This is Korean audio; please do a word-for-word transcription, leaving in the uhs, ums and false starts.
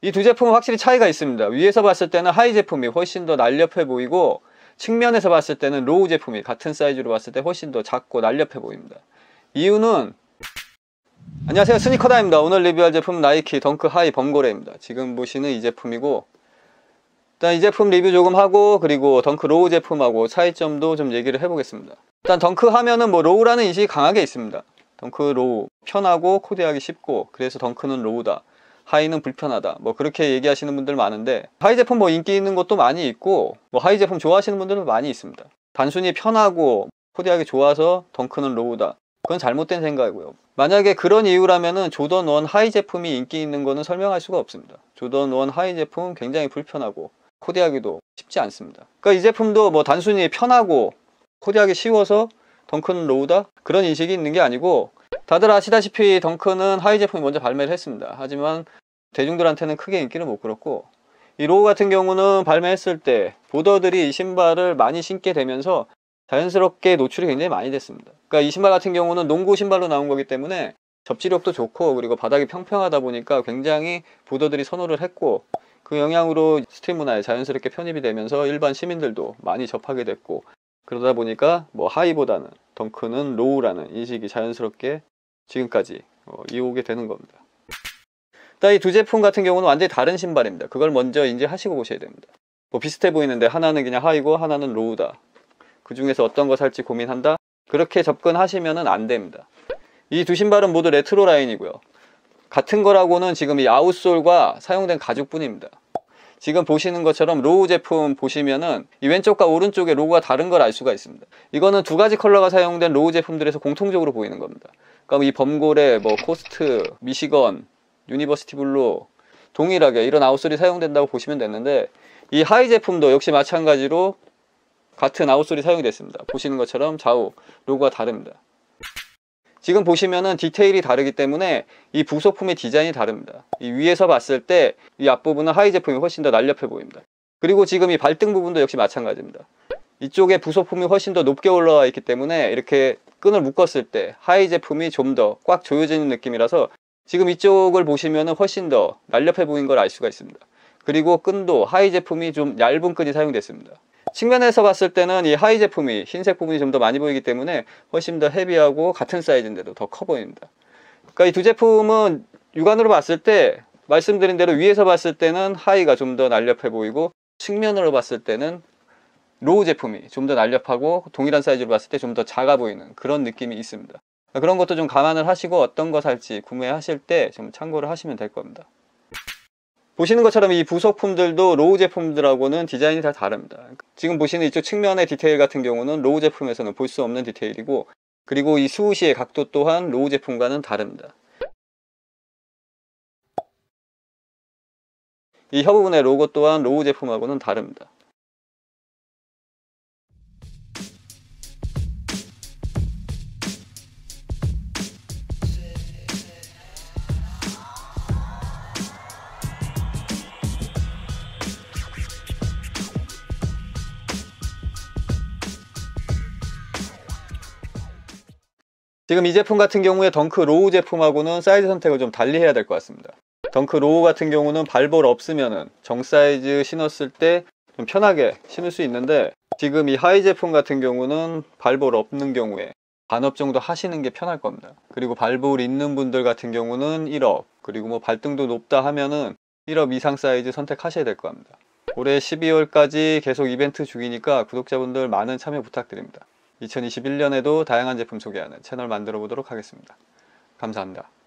이 두 제품은 확실히 차이가 있습니다. 위에서 봤을 때는 하이 제품이 훨씬 더 날렵해 보이고, 측면에서 봤을 때는 로우 제품이 같은 사이즈로 봤을 때 훨씬 더 작고 날렵해 보입니다. 이유는, 안녕하세요, 스니커다입니다. 오늘 리뷰할 제품은 나이키 덩크 하이 범고래입니다. 지금 보시는 이 제품이고, 일단 이 제품 리뷰 조금 하고, 그리고 덩크 로우 제품하고 차이점도 좀 얘기를 해보겠습니다. 일단 덩크 하면은 뭐 로우라는 인식이 강하게 있습니다. 덩크 로우, 편하고 코디하기 쉽고, 그래서 덩크는 로우다, 하이는 불편하다, 뭐 그렇게 얘기하시는 분들 많은데, 하이 제품 뭐 인기 있는 것도 많이 있고, 뭐 하이 제품 좋아하시는 분들도 많이 있습니다. 단순히 편하고 코디하기 좋아서 덩크는 로우다, 그건 잘못된 생각이고요. 만약에 그런 이유라면은 조던 원 하이 제품이 인기 있는 거는 설명할 수가 없습니다. 조던 원 하이 제품은 굉장히 불편하고 코디하기도 쉽지 않습니다. 그러니까 이 제품도 뭐 단순히 편하고 코디하기 쉬워서 덩크는 로우다, 그런 인식이 있는 게 아니고, 다들 아시다시피 덩크는 하이 제품이 먼저 발매를 했습니다. 하지만 대중들한테는 크게 인기를 못 끌었고, 이 로우 같은 경우는 발매했을 때 보더들이 이 신발을 많이 신게 되면서 자연스럽게 노출이 굉장히 많이 됐습니다. 그러니까 이 신발 같은 경우는 농구 신발로 나온 거기 때문에 접지력도 좋고, 그리고 바닥이 평평하다 보니까 굉장히 보더들이 선호를 했고, 그 영향으로 스트릿 문화에 자연스럽게 편입이 되면서 일반 시민들도 많이 접하게 됐고, 그러다 보니까 뭐 하이보다는 덩크는 로우라는 인식이 자연스럽게 지금까지 어, 이어오게 되는 겁니다. 일단 이 두 제품 같은 경우는 완전히 다른 신발입니다. 그걸 먼저 인지하시고 보셔야 됩니다. 뭐 비슷해 보이는데 하나는 그냥 하이고 하나는 로우다, 그 중에서 어떤 거 살지 고민한다, 그렇게 접근하시면 안 됩니다. 이 두 신발은 모두 레트로 라인이고요. 같은 거라고는 지금 이 아웃솔과 사용된 가죽뿐입니다. 지금 보시는 것처럼 로우 제품 보시면은 이 왼쪽과 오른쪽에 로고가 다른 걸 알 수가 있습니다. 이거는 두 가지 컬러가 사용된 로우 제품들에서 공통적으로 보이는 겁니다. 그러니까 이 범고래, 뭐 코스트, 미시건, 유니버시티 블루 동일하게 이런 아웃솔이 사용된다고 보시면 되는데, 이 하이 제품도 역시 마찬가지로 같은 아웃솔이 사용이 됐습니다. 보시는 것처럼 좌우 로고가 다릅니다. 지금 보시면은 디테일이 다르기 때문에 이 부속품의 디자인이 다릅니다. 이 위에서 봤을 때 이 앞부분은 하이 제품이 훨씬 더 날렵해 보입니다. 그리고 지금 이 발등 부분도 역시 마찬가지입니다. 이쪽에 부속품이 훨씬 더 높게 올라와 있기 때문에 이렇게 끈을 묶었을 때 하이 제품이 좀 더 꽉 조여지는 느낌이라서 지금 이쪽을 보시면은 훨씬 더 날렵해 보이는 걸 알 수가 있습니다. 그리고 끈도 하이 제품이 좀 얇은 끈이 사용됐습니다. 측면에서 봤을 때는 이 하이 제품이 흰색 부분이 좀 더 많이 보이기 때문에 훨씬 더 헤비하고 같은 사이즈인데도 더 커 보입니다. 그러니까 이 두 제품은 육안으로 봤을 때 말씀드린 대로 위에서 봤을 때는 하이가 좀 더 날렵해 보이고, 측면으로 봤을 때는 로우 제품이 좀 더 날렵하고 동일한 사이즈로 봤을 때 좀 더 작아 보이는 그런 느낌이 있습니다. 그런 것도 좀 감안을 하시고 어떤 거 살지 구매하실 때 좀 참고를 하시면 될 겁니다. 보시는 것처럼 이 부속품들도 로우 제품들하고는 디자인이 다 다릅니다. 지금 보시는 이쪽 측면의 디테일 같은 경우는 로우 제품에서는 볼 수 없는 디테일이고, 그리고 이 수우시의 각도 또한 로우 제품과는 다릅니다. 이 혀 부분의 로고 또한 로우 제품하고는 다릅니다. 지금 이 제품 같은 경우에 덩크 로우 제품하고는 사이즈 선택을 좀 달리 해야 될 것 같습니다. 덩크 로우 같은 경우는 발볼 없으면은 정 사이즈 신었을 때 좀 편하게 신을 수 있는데, 지금 이 하이 제품 같은 경우는 발볼 없는 경우에 반업 정도 하시는 게 편할 겁니다. 그리고 발볼 있는 분들 같은 경우는 일 업, 그리고 뭐 발등도 높다 하면은 일 업 이상 사이즈 선택하셔야 될 겁니다. 올해 십이월까지 계속 이벤트 중이니까 구독자분들 많은 참여 부탁드립니다. 이천이십일 년에도 다양한 제품 소개하는 채널 만들어 보도록 하겠습니다. 감사합니다.